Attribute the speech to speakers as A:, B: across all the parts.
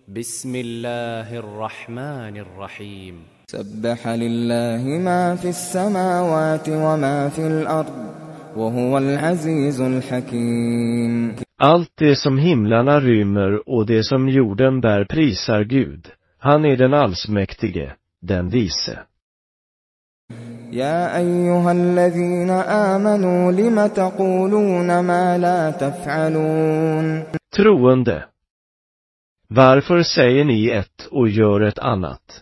A: بسم الله الرحمن الرحيم
B: سبح لله ما في السماوات وما في الأرض وهو العزيز الحكيم.
C: Allt det som himlarna rymmer och det som jorden bär prisar Gud. Han är den allsmäktige, den vise.
B: يا أيها الذين آمنوا لم تقولون ما لا تفعلون.
C: Troende. Varför säger ni ett och gör ett annat?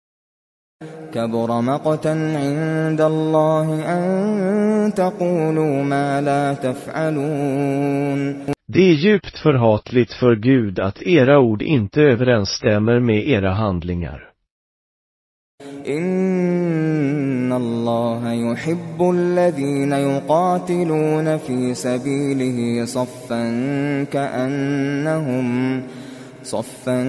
B: كبر مقتا عند الله أن تقولوا ما لا تفعلون.
C: Det är djupt förhatligt för Gud att era ord inte överensstämmer med era handlingar.
B: إن الله يحب الذين يقاتلون في سبيله صفا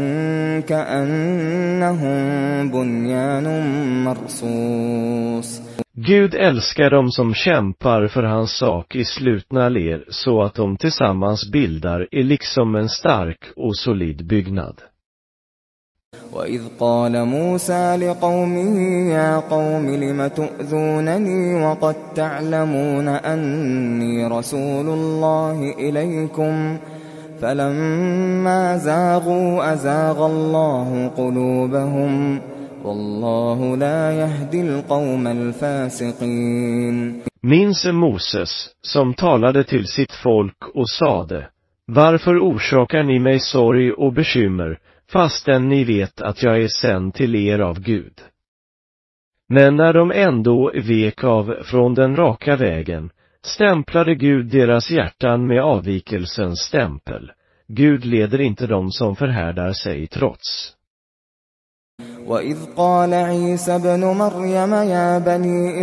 B: كأنهم بنيان مرصوص.
C: Gud älskar dem som kämpar för hans sak i slutna led så att de tillsammans bildar är liksom en stark och solid byggnad.
B: وإذ قال موسى لقومه يا قوم لم تؤذونني وقد تعلمون أني رسول الله إليكم فلما زاغوا أزاغ الله قلوبهم والله لا يهدي القوم الفاسقين.
C: Minns Moses som talade till sitt folk och sade: Varför orsakar ni mig sorg och bekymmer, fastän ni vet att jag är sänd till er av Gud? Men när de ändå vek av från den raka vägen, stämplade Gud deras hjärtan med avvikelsens stämpel. Gud leder inte dem som förhärdar sig trots.
B: وإذ قال عيسى ابن مريم يا بني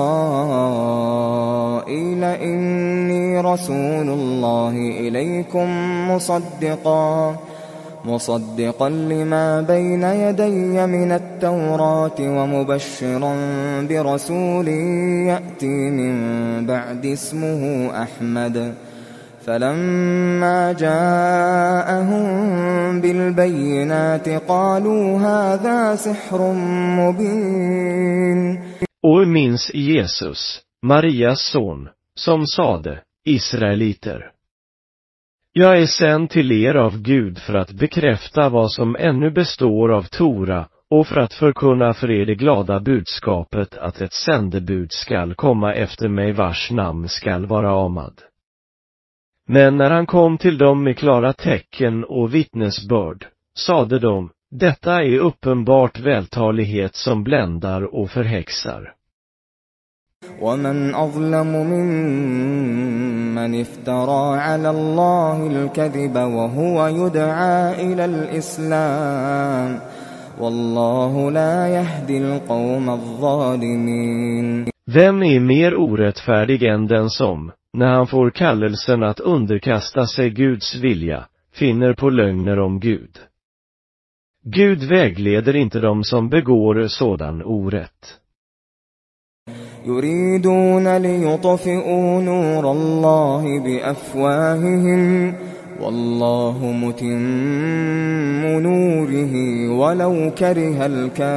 B: إسرائيل إني رسول الله إليكم مصدقا لما بين يدي من التوراة ومبشرا برسول يأتي من بعد اسمه أحمد فلما جاءهم بالبينات قالوا هذا سحر مبين.
C: Och minns Jesus, Marias son, som sade: Israeliter, jag är sänd till er av Gud för att bekräfta vad som ännu består av Tora och för att förkunna för er det glada budskapet att ett sändebud skall komma efter mig vars namn skall vara Ahmad. Men när han kom till dem med klara tecken och vittnesbörd, sade de: detta är uppenbart vältalighet som bländar och förhäxar.
B: ومن أظلم ممن افترى على الله الكذب وهو يدعى إلى الإسلام والله لا يهدي القوم الظالمين.
C: Vem är mer orättfärdig än den som, när han får kallelsen att underkasta sig Guds vilja, finner på lögner om Gud? Gud vägleder inte dem som begår sådan orätt.
B: يريدون ليطفئوا نور الله بأفواههم والله متم نوره ولو كره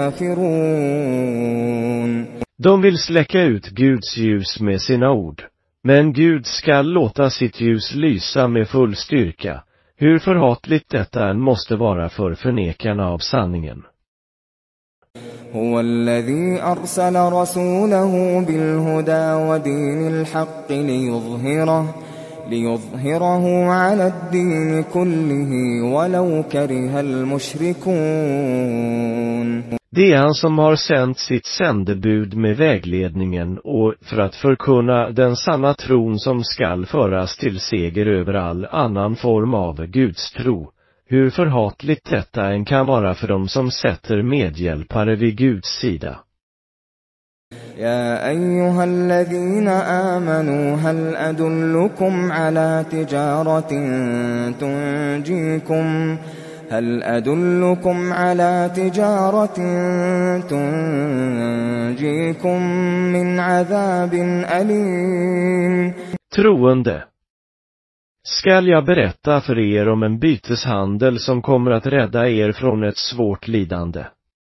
B: الكافرون.
C: De vill släcka ut Guds ljus med sina ord, men Gud skall låta sitt ljus lysa med full styrka, hur förhatligt detta än måste vara för förnekarna av sanningen.
B: هو الذي أرسل رسوله بالهدى ودين الحق ليظهره على الدين كله ولو كره المشركون.
C: Det är han som har sänt sitt sändebud med vägledningen och för att förkunna den sanna tron som skall föras till seger över all annan form av Guds tro. Hur förhatligt detta än kan vara för dem som sätter medhjälpare vid Guds sida.
B: يا أيها الذين آمنوا هل أدلكم على تجارة تنجيكم من عذاب أليم.
C: Troende. Skall jag berätta för er om en byteshandel som kommer att rädda er från ett svårt lidande?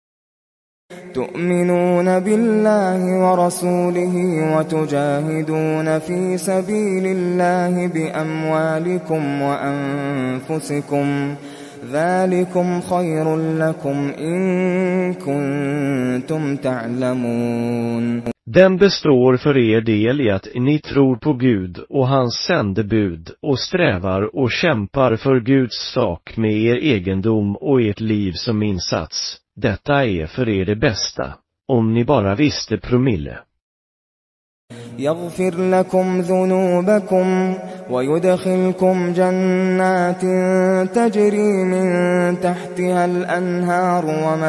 B: تؤمنون بالله ورسوله وتجاهدون في سبيل الله بأموالكم وأنفسكم ذلكم خير لكم إن كنتم تعلمون.
C: Den består för er del i att ni tror på Gud och hans sändebud och strävar och kämpar för Guds sak med er egendom och ert liv som insats. Detta är för er det bästa, om ni bara visste promille.
B: يغفر لكم ذنوبكم ويدخلكم جنات تجري من تحتها الأنهار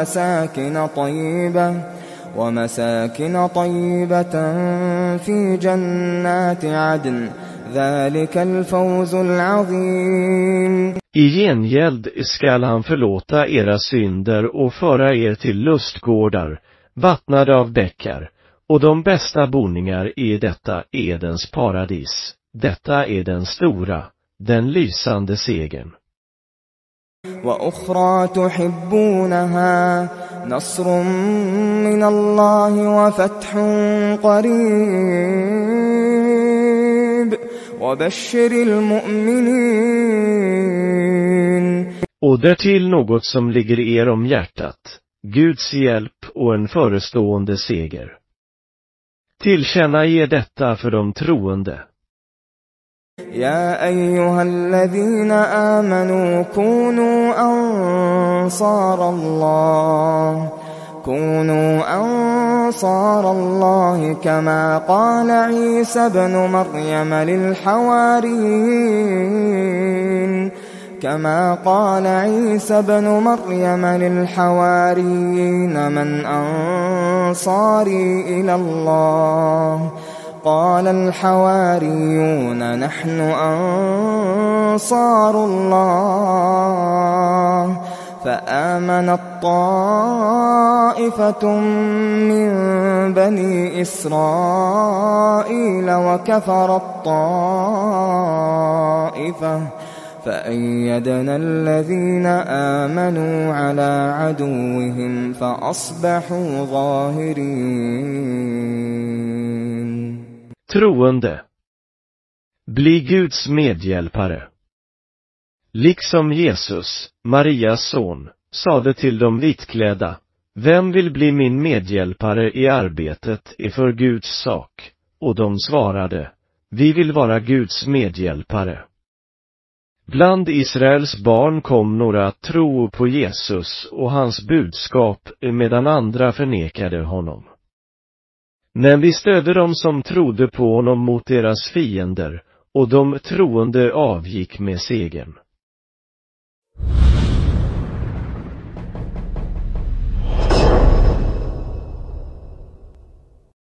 B: ومساكن طيبة في جنات عدن ذلك الفوز العظيم.
C: I gengäld skall han förlåta era synder och föra er till lustgårdar, vattnade av bäckar, och de bästa boningar i detta Edens paradis. Detta är den stora, den lysande segern.
B: وأخرى تحبونها نصر من الله وفتح قريب وبشر المؤمنين.
C: Och därtill något som ligger er om hjärtat, Guds hjälp och en förestående seger. Tillkänna detta för de troende.
B: يا أيها الذين آمنوا كونوا أنصار الله كما قال عيسى ابن مريم للحواريين من أنصاري إلى الله قال الحواريون نحن أنصار الله فآمنت طائفة من بني إسرائيل وكفرت طائفة فأيدنا الذين آمنوا على عدوهم فأصبحوا ظاهرين.
C: Troende. Bli Guds medhjälpare. Liksom Jesus, Marias son, sade till de vitklädda, vem vill bli min medhjälpare i arbetet för Guds sak? Och de svarade, vi vill vara Guds medhjälpare. Bland Israels barn kom några att tro på Jesus och hans budskap medan andra förnekade honom. Men vi stödde dem som trodde på honom mot deras fiender, och de troende avgick med segern.